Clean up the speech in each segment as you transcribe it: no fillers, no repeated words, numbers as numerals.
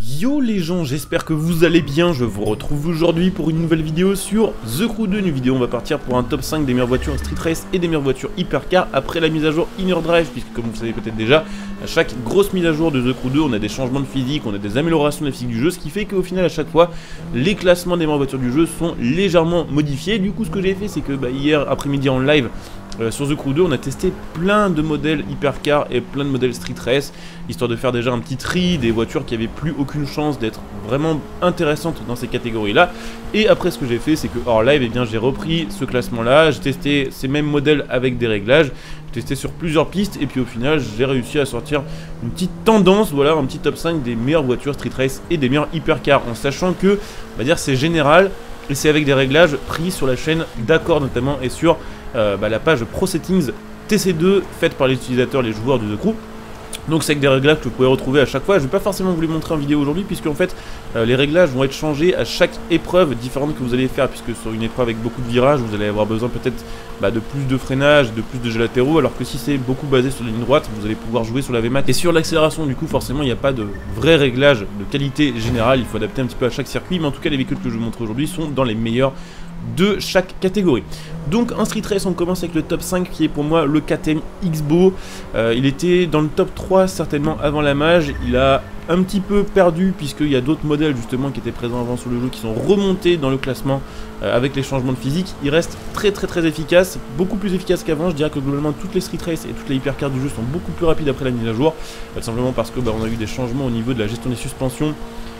Yo les gens, j'espère que vous allez bien, je vous retrouve aujourd'hui pour une nouvelle vidéo sur The Crew 2, une vidéo où on va partir pour un top 5 des meilleures voitures Street Race et des meilleures voitures Hypercar après la mise à jour Inner Drive, puisque comme vous le savez peut-être déjà, à chaque grosse mise à jour de The Crew 2, on a des changements de physique, on a des améliorations de la physique du jeu, ce qui fait qu'au final à chaque fois, les classements des meilleures voitures du jeu sont légèrement modifiés. Du coup ce que j'ai fait c'est que hier après-midi en live, sur The Crew 2, on a testé plein de modèles Hypercar et plein de modèles Street Race, histoire de faire déjà un petit tri des voitures qui avaient plus aucune chance d'être vraiment intéressantes dans ces catégories-là. Et après, ce que j'ai fait, c'est que hors live, eh bien, j'ai repris ce classement-là, j'ai testé ces mêmes modèles avec des réglages, j'ai testé sur plusieurs pistes, et puis au final, j'ai réussi à sortir une petite tendance, voilà, un petit top 5 des meilleures voitures Street Race et des meilleures Hypercar, en sachant que, on va dire, c'est général, et c'est avec des réglages pris sur la chaîne d'Accord notamment, et sur la page Pro Settings TC2 faite par les utilisateurs, les joueurs de The Crew. Donc c'est avec des réglages que vous pouvez retrouver à chaque fois. Je vais pas forcément vous les montrer en vidéo aujourd'hui, puisque en fait les réglages vont être changés à chaque épreuve différente que vous allez faire, puisque sur une épreuve avec beaucoup de virages, vous allez avoir besoin peut-être de plus de freinage, de plus de jeux latéraux, alors que si c'est beaucoup basé sur la ligne droite, vous allez pouvoir jouer sur la VMAX. Et sur l'accélération, du coup, forcément, il n'y a pas de vrai réglage de qualité générale, il faut adapter un petit peu à chaque circuit, mais en tout cas, les véhicules que je vous montre aujourd'hui sont dans les meilleurs de chaque catégorie. Donc en Street Race on commence avec le top 5 qui est pour moi le KTM X-Bow. Il était dans le top 3 certainement avant la mage, il a un petit peu perdu puisqu'il y a d'autres modèles justement qui étaient présents avant sur le jeu qui sont remontés dans le classement avec les changements de physique. Il reste très efficace, beaucoup plus efficace qu'avant. Je dirais que globalement toutes les Street Race et toutes les Hypercars du jeu sont beaucoup plus rapides après la mise à jour, tout simplement parce que on a eu des changements au niveau de la gestion des suspensions.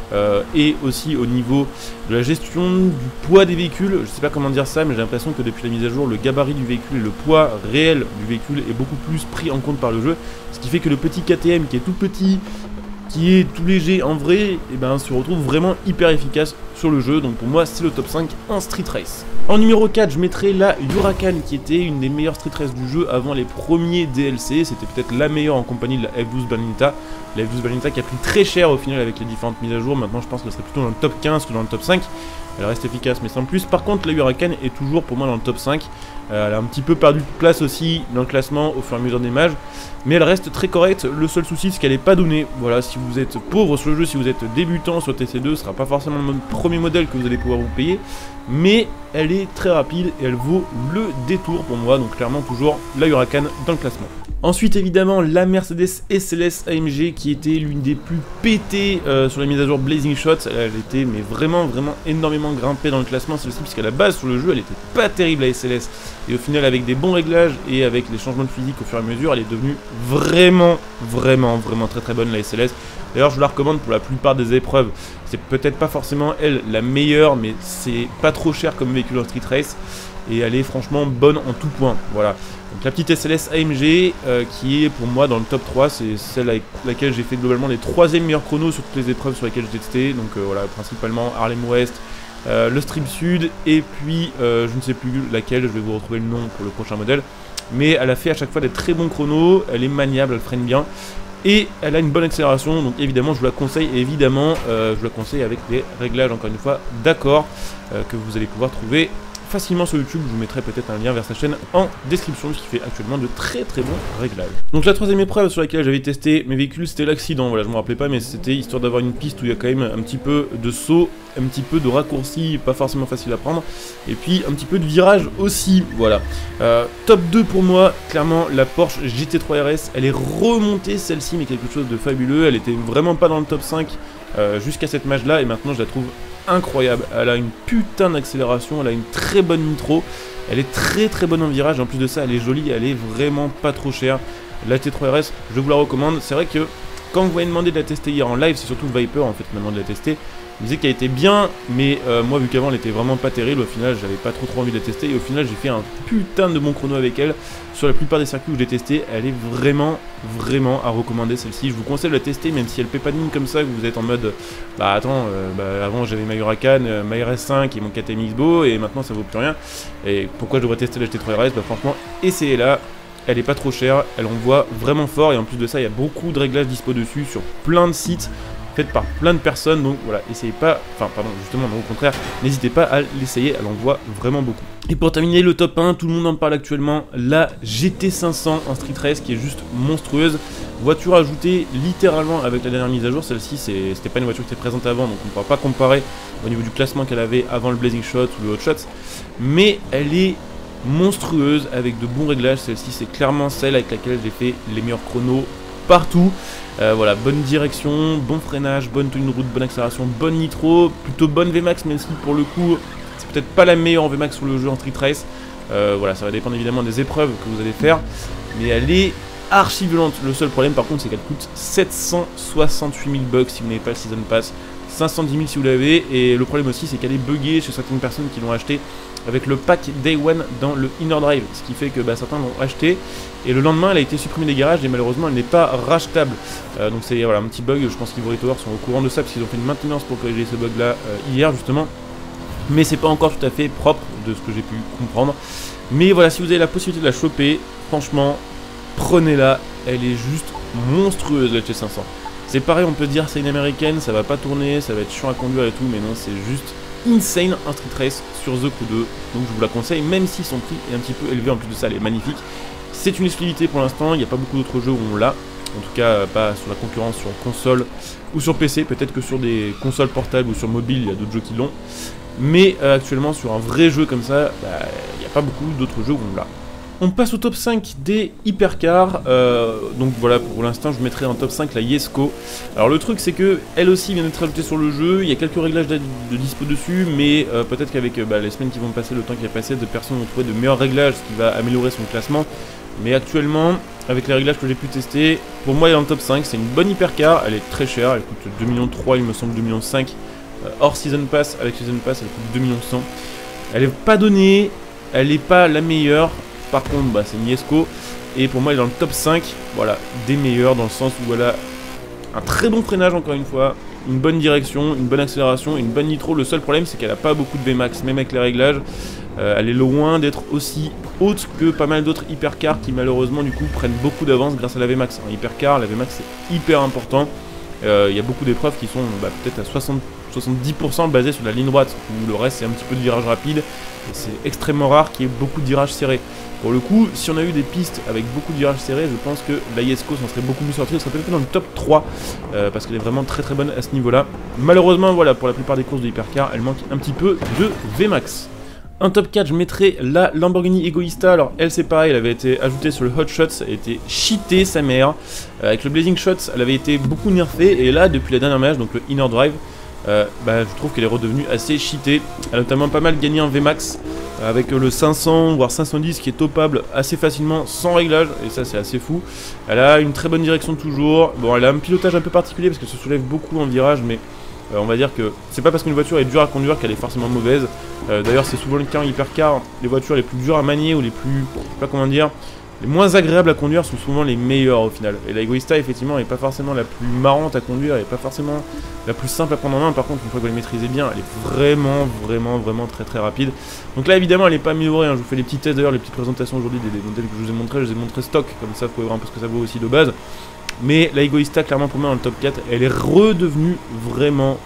Et aussi au niveau de la gestion du poids des véhicules. Je sais pas comment dire ça, mais j'ai l'impression que depuis la mise à jour, le gabarit du véhicule et le poids réel du véhicule est beaucoup plus pris en compte par le jeu, ce qui fait que le petit KTM qui est tout petit, qui est tout léger en vrai, se retrouve vraiment hyper efficace sur le jeu. Donc pour moi c'est le top 5 en Street Race. En numéro 4, je mettrai la Huracan qui était une des meilleures Street Race du jeu avant les premiers DLC. C'était peut-être la meilleure en compagnie de la F12 Berlinetta. La F12 Berlinetta qui a pris très cher au final avec les différentes mises à jour. Maintenant je pense qu'elle serait plutôt dans le top 15 que dans le top 5. Elle reste efficace mais sans plus. Par contre la Huracan est toujours pour moi dans le top 5. Elle a un petit peu perdu de place aussi dans le classement au fur et à mesure des mages, mais elle reste très correcte. Le seul souci c'est qu'elle n'est pas donnée. Voilà, si vous êtes pauvre sur le jeu, si vous êtes débutant sur TC2, ce ne sera pas forcément le premier modèle que vous allez pouvoir vous payer, mais elle est très rapide et elle vaut le détour pour moi. Donc clairement toujours la Huracan dans le classement. Ensuite évidemment la Mercedes SLS AMG qui était l'une des plus pétées sur la mise à jour Blazing Shots. Elle était mais vraiment énormément grimpée dans le classement celle-ci, puisqu'à la base sur le jeu elle était pas terrible la SLS, et au final avec des bons réglages et avec les changements de physique au fur et à mesure, elle est devenue vraiment très bonne la SLS. D'ailleurs je la recommande pour la plupart des épreuves. C'est peut-être pas forcément elle la meilleure, mais c'est pas trop cher comme véhicule en Street Race et elle est franchement bonne en tout point. Voilà. Donc la petite SLS AMG qui est pour moi dans le top 3, c'est celle avec laquelle j'ai fait globalement les 3e meilleurs chronos sur toutes les épreuves sur lesquelles j'ai testé. Donc voilà, principalement Harlem West, le Strip Sud, et puis je ne sais plus laquelle, je vais vous retrouver le nom pour le prochain modèle. Mais elle a fait à chaque fois des très bons chronos, elle est maniable, elle freine bien. Et elle a une bonne accélération, donc évidemment je vous la conseille, et évidemment je vous la conseille avec des réglages encore une fois d'accord que vous allez pouvoir trouver facilement sur YouTube. Je vous mettrai peut-être un lien vers sa chaîne en description, qui fait actuellement de très bons réglages. Donc la 3e épreuve sur laquelle j'avais testé mes véhicules, c'était l'accident. Voilà, je me rappelais pas, mais c'était histoire d'avoir une piste où il y a quand même un petit peu de saut, un petit peu de raccourci, pas forcément facile à prendre, et puis un petit peu de virage aussi. Voilà. Top 2 pour moi, clairement la Porsche GT3 RS. Elle est remontée celle-ci, mais quelque chose de fabuleux. Elle était vraiment pas dans le top 5 jusqu'à cette mage là, et maintenant je la trouve incroyable. Elle a une putain d'accélération, elle a une très bonne nitro, elle est très bonne en virage, en plus de ça elle est jolie, elle est vraiment pas trop chère. La T3 RS, je vous la recommande. C'est vrai que quand vous m'avez demandé de la tester hier en live, c'est surtout le Viper en fait maintenant de la tester. Il me disait qu'elle était bien, mais moi vu qu'avant elle était vraiment pas terrible, au final j'avais pas trop envie de la tester, et au final j'ai fait un putain de bon chrono avec elle. Sur la plupart des circuits où je l'ai testé, elle est vraiment à recommander celle-ci. Je vous conseille de la tester, même si elle paie pas de mine comme ça, que vous êtes en mode avant j'avais ma Huracan, ma RS5 et mon KTM X-Bow, et maintenant ça vaut plus rien. Et pourquoi je devrais tester la GT3 RS? Franchement, essayez-la. Elle est pas trop chère, elle envoie vraiment fort, et en plus de ça il y a beaucoup de réglages dispo dessus sur plein de sites faite par plein de personnes. Donc voilà, essayez pas, justement au contraire, n'hésitez pas à l'essayer, elle en voit vraiment beaucoup. Et pour terminer le top 1, tout le monde en parle actuellement, la GT500 en Street Race qui est juste monstrueuse. Voiture ajoutée littéralement avec la dernière mise à jour. Celle-ci, c'était pas une voiture qui était présente avant, donc on ne pourra pas comparer au niveau du classement qu'elle avait avant le Blazing Shot ou le Hot Shots. Mais elle est monstrueuse avec de bons réglages. Celle-ci, c'est clairement celle avec laquelle j'ai fait les meilleurs chronos partout. Voilà, bonne direction, bon freinage, bonne tenue de route, bonne accélération, bonne nitro, plutôt bonne VMAX, même si pour le coup c'est peut-être pas la meilleure en VMAX sur le jeu en Street Race. Voilà, ça va dépendre évidemment des épreuves que vous allez faire, mais elle est archi violente. Le seul problème par contre c'est qu'elle coûte 768 000 bucks si vous n'avez pas le Season Pass, 510 000 si vous l'avez, et le problème aussi c'est qu'elle est buggée chez certaines personnes qui l'ont acheté avec le pack Day One dans le Inner Drive, ce qui fait que certains l'ont acheté et le lendemain elle a été supprimée des garages et malheureusement elle n'est pas rachetable. Donc c'est voilà, un petit bug. Je pense qu'Ivory Tower sont au courant de ça parce qu'ils ont fait une maintenance pour corriger ce bug là hier justement, mais c'est pas encore tout à fait propre de ce que j'ai pu comprendre. Mais voilà, si vous avez la possibilité de la choper, franchement prenez-la, elle est juste monstrueuse la T500. C'est pareil, on peut dire c'est une américaine, ça va pas tourner, ça va être chiant à conduire et tout, mais non, c'est juste insane un Street Race sur The Crew 2, donc je vous la conseille, même si son prix est un petit peu élevé. En plus de ça, elle est magnifique. C'est une exclusivité pour l'instant, il n'y a pas beaucoup d'autres jeux où on l'a, en tout cas pas sur la concurrence sur console ou sur PC, peut-être que sur des consoles portables ou sur mobile, il y a d'autres jeux qui l'ont, mais actuellement sur un vrai jeu comme ça, il n'y a pas beaucoup d'autres jeux où on l'a. On passe au top 5 des hypercars, donc voilà, pour l'instant je mettrai en top 5 la Jesko. Alors le truc c'est que elle aussi vient d'être ajoutée sur le jeu, il y a quelques réglages de dispo dessus, mais peut-être qu'avec les semaines qui vont passer, le temps qui va passer, de personnes vont trouver de meilleurs réglages, ce qui va améliorer son classement. Mais actuellement, avec les réglages que j'ai pu tester, pour moi elle est en top 5, c'est une bonne hypercar, elle est très chère, elle coûte 2,3 millions, il me semble 2,5 millions, hors Season Pass, avec Season Pass elle coûte 2,1 millions. Elle est pas donnée, elle est pas la meilleure. Par contre, c'est une Jesko, et pour moi elle est dans le top 5, voilà, des meilleurs, dans le sens où elle a un très bon freinage encore une fois, une bonne direction, une bonne accélération, une bonne nitro. Le seul problème c'est qu'elle a pas beaucoup de VMAX, même avec les réglages, elle est loin d'être aussi haute que pas mal d'autres hypercars qui malheureusement du coup prennent beaucoup d'avance grâce à la VMAX. En hypercar, la VMAX c'est hyper important, il y a beaucoup d'épreuves qui sont peut-être à 70% basées sur la ligne droite, où le reste c'est un petit peu de virage rapide, et c'est extrêmement rare qu'il y ait beaucoup de virages serrés. Pour le coup, si on a eu des pistes avec beaucoup de virages serrés, je pense que la Jesko s'en serait beaucoup mieux sortie, elle serait peut-être dans le top 3, parce qu'elle est vraiment très très bonne à ce niveau-là. Malheureusement, voilà, pour la plupart des courses de hypercar, elle manque un petit peu de VMAX. En top 4, je mettrai la Lamborghini Egoista. Alors elle c'est pareil, elle avait été ajoutée sur le Hot Shots, elle a été cheatée sa mère. Avec le Blazing Shots, elle avait été beaucoup nerfée, et là depuis la dernière match, donc le Inner Drive, je trouve qu'elle est redevenue assez cheatée. Elle a notamment pas mal gagné en VMAX, avec le 500 voire 510 qui est topable assez facilement sans réglage, et ça c'est assez fou. Elle a une très bonne direction toujours. Bon, elle a un pilotage un peu particulier parce qu'elle se soulève beaucoup en virage, mais on va dire que c'est pas parce qu'une voiture est dure à conduire qu'elle est forcément mauvaise. D'ailleurs c'est souvent le cas en hypercar, les voitures les plus dures à manier ou les plus, je sais pas comment dire, les moins agréables à conduire sont souvent les meilleures au final. Et la Egoista effectivement n'est pas forcément la plus marrante à conduire, elle n'est pas forcément la plus simple à prendre en main. Par contre une fois que vous la maîtrisez bien, elle est vraiment très très rapide. Donc là évidemment elle n'est pas améliorée, hein. Je vous fais les petits tests d'ailleurs, les petites présentations aujourd'hui des modèles que je vous ai montré, je vous ai montré stock, comme ça vous pouvez voir un peu ce que ça vaut aussi de base. Mais la Egoista clairement pour moi dans le top 4, elle est redevenue vraiment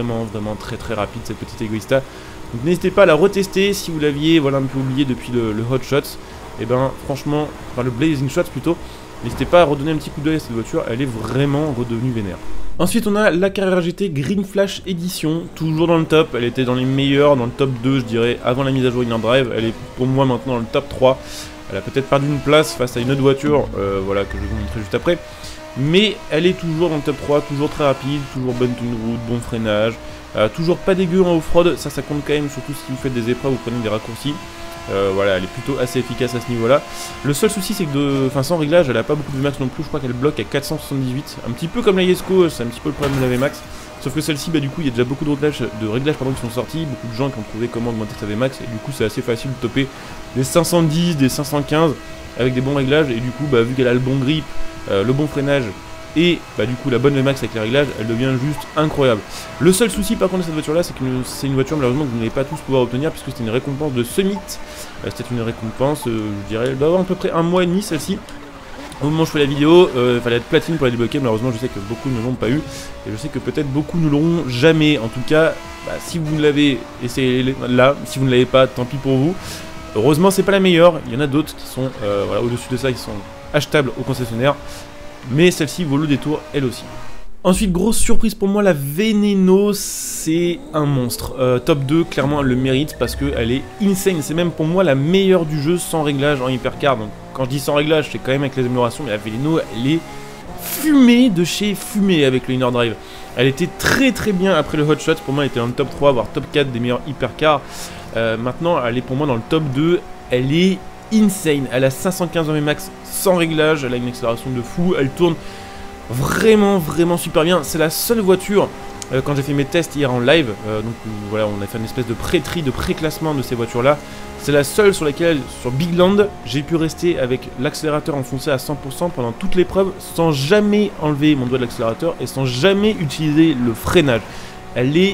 très rapide cette petite Egoista. Donc n'hésitez pas à la retester si vous l'aviez un peu oublié depuis le Hot Shots. Et franchement, le Blazing Shots plutôt, n'hésitez pas à redonner un petit coup d'œil à cette voiture, elle est vraiment redevenue vénère. Ensuite on a la Carrera GT Green Flash Edition, toujours dans le top, elle était dans les meilleurs, dans le top 2 je dirais, avant la mise à jour Inner Drive, elle est pour moi maintenant dans le top 3, elle a peut-être perdu une place face à une autre voiture, que je vais vous montrer juste après, mais elle est toujours dans le top 3, toujours très rapide, toujours bonne tenue de route, bon freinage, toujours pas dégueu en off-road, ça compte quand même, surtout si vous faites des épreuves, vous prenez des raccourcis. Voilà, elle est plutôt assez efficace à ce niveau-là. Le seul souci, c'est que sans réglage, elle a pas beaucoup de VMAX non plus. Je crois qu'elle bloque à 478. Un petit peu comme la Jesko, c'est un petit peu le problème de la VMAX. Sauf que celle-ci, du coup, il y a déjà beaucoup de réglages qui sont sortis. Beaucoup de gens qui ont trouvé comment augmenter sa VMAX. Et du coup, c'est assez facile de topper des 510, des 515 avec des bons réglages. Et du coup, vu qu'elle a le bon grip, le bon freinage et du coup la bonne VMAX avec les réglages, elle devient juste incroyable. Le seul souci par contre de cette voiture là, c'est que c'est une voiture malheureusement que vous n'allez pas tous pouvoir obtenir puisque c'était une récompense de Summit. C'était une récompense, je dirais, elle doit avoir à peu près 1 mois et demi celle-ci. Au moment où je fais la vidéo, il fallait être platine pour la débloquer, malheureusement je sais que beaucoup ne l'ont pas eu, et je sais que peut-être beaucoup ne l'auront jamais. En tout cas, si vous l'avez essayé là, si vous ne l'avez pas, tant pis pour vous. Heureusement c'est pas la meilleure, il y en a d'autres qui sont au-dessus de ça, qui sont achetables au concessionnaire. mais celle-ci vaut le détour elle aussi. Ensuite, grosse surprise pour moi, la Veneno, c'est un monstre. Top 2, clairement, elle le mérite parce qu'elle est insane. C'est même pour moi la meilleure du jeu sans réglage en hypercar. Donc, quand je dis sans réglage, c'est quand même avec les améliorations, mais la Veneno, elle est fumée de chez fumée avec le Inner Drive. Elle était très très bien après le Hot Shot. Pour moi, elle était dans le top 3, voire top 4 des meilleurs hypercars. Maintenant, elle est pour moi dans le top 2. Elle est insane. Elle a 515 max sans réglage. Elle a une accélération de fou. Elle tourne vraiment super bien. C'est la seule voiture, quand j'ai fait mes tests hier en live, donc voilà, on a fait une espèce de pré-tri, de pré-classement de ces voitures là. C'est la seule sur laquelle, sur Big Land, j'ai pu rester avec l'accélérateur enfoncé à 100% pendant toute l'épreuve sans jamais enlever mon doigt de l'accélérateur et sans jamais utiliser le freinage. Elle est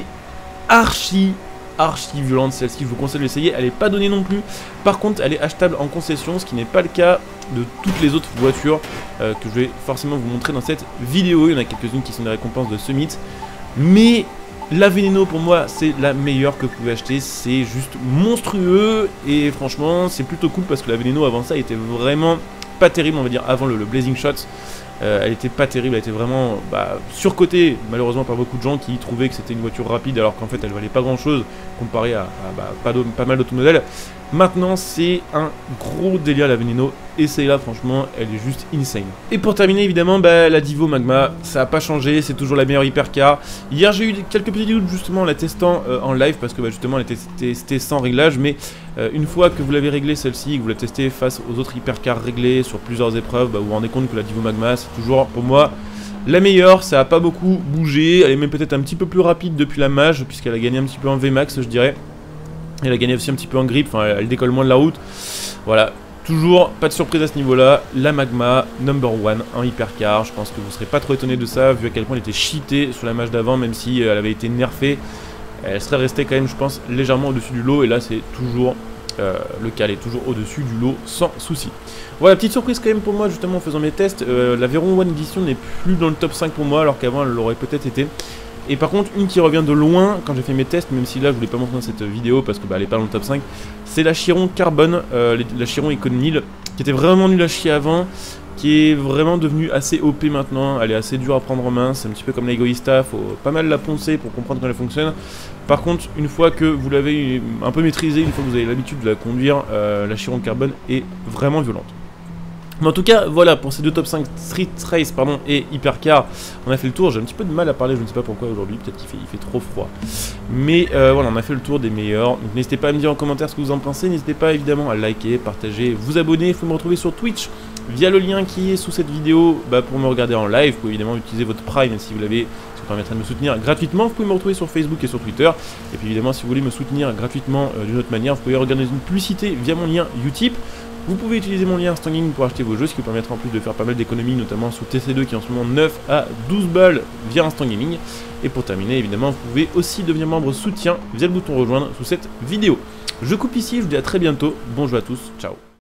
archi violente celle-ci, je vous conseille de l'essayer. Elle n'est pas donnée non plus, par contre elle est achetable en concession, ce qui n'est pas le cas de toutes les autres voitures que je vais forcément vous montrer dans cette vidéo. Il y en a quelques-unes qui sont des récompenses de Summit, mais la Veneno pour moi c'est la meilleure que vous pouvez acheter. C'est juste monstrueux et franchement c'est plutôt cool parce que la Veneno avant ça était vraiment pas terrible, on va dire, avant le Blazing Shot. Elle était pas terrible, elle était vraiment surcotée malheureusement par beaucoup de gens qui trouvaient que c'était une voiture rapide alors qu'en fait elle valait pas grand chose comparé à pas mal d'autres modèles. Maintenant c'est un gros délire la Veneno, essayez-la franchement, elle est juste insane. Et pour terminer évidemment la Divo Magma, ça a pas changé, c'est toujours la meilleure hypercar. Hier j'ai eu quelques petits doutes justement en la testant en live parce que justement elle était testée sans réglage, mais une fois que vous l'avez réglée celle-ci, que vous la testez face aux autres hypercars réglés sur plusieurs épreuves, vous vous rendez compte que la Divo Magma c'est toujours pour moi la meilleure. Ça a pas beaucoup bougé, elle est même peut-être un petit peu plus rapide depuis la Mage puisqu'elle a gagné un petit peu en VMAX je dirais. Elle a gagné aussi un petit peu en grip, enfin elle décolle moins de la route. Voilà, toujours pas de surprise à ce niveau-là. La Magma, number 1 en hypercar. Je pense que vous serez pas trop étonné de ça, vu à quel point elle était cheatée sur la Mage d'avant, même si elle avait été nerfée. Elle serait restée quand même, je pense, légèrement au-dessus du lot. Et là, c'est toujours le cas, elle est toujours au-dessus du lot sans souci. Voilà, petite surprise quand même pour moi, justement en faisant mes tests. La Veyron One Edition n'est plus dans le top 5 pour moi, alors qu'avant elle l'aurait peut-être été. Et par contre, une qui revient de loin quand j'ai fait mes tests, même si là je voulais pas montrer dans cette vidéo parce que elle est pas dans le top 5, c'est la Chiron Carbone, la Chiron Icon 1000, qui était vraiment nulle à chier avant, qui est vraiment devenue assez OP maintenant. Elle est assez dure à prendre en main, c'est un petit peu comme la Egoista, faut pas mal la poncer pour comprendre comment elle fonctionne. Par contre, une fois que vous l'avez un peu maîtrisée, une fois que vous avez l'habitude de la conduire, la Chiron Carbone est vraiment violente. Mais en tout cas, voilà, pour ces deux top 5 Street Race et Hypercar, on a fait le tour. J'ai un petit peu de mal à parler, je ne sais pas pourquoi aujourd'hui, peut-être qu'il fait trop froid. Mais voilà, on a fait le tour des meilleurs. Donc n'hésitez pas à me dire en commentaire ce que vous en pensez. N'hésitez pas évidemment à liker, partager, vous abonner. Vous pouvez me retrouver sur Twitch via le lien qui est sous cette vidéo pour me regarder en live. Vous pouvez évidemment utiliser votre Prime si vous l'avez, ça vous permettra de me soutenir gratuitement. Vous pouvez me retrouver sur Facebook et sur Twitter. Et puis évidemment, si vous voulez me soutenir gratuitement d'une autre manière, vous pouvez regarder une publicité via mon lien Utip. Vous pouvez utiliser mon lien Instant Gaming pour acheter vos jeux, ce qui vous permettra en plus de faire pas mal d'économies, notamment sur TC2 qui est en ce moment 9 à 12 balles via Instant Gaming. Et pour terminer, évidemment, vous pouvez aussi devenir membre soutien via le bouton rejoindre sous cette vidéo. Je coupe ici, je vous dis à très bientôt, bon jeu à tous, ciao.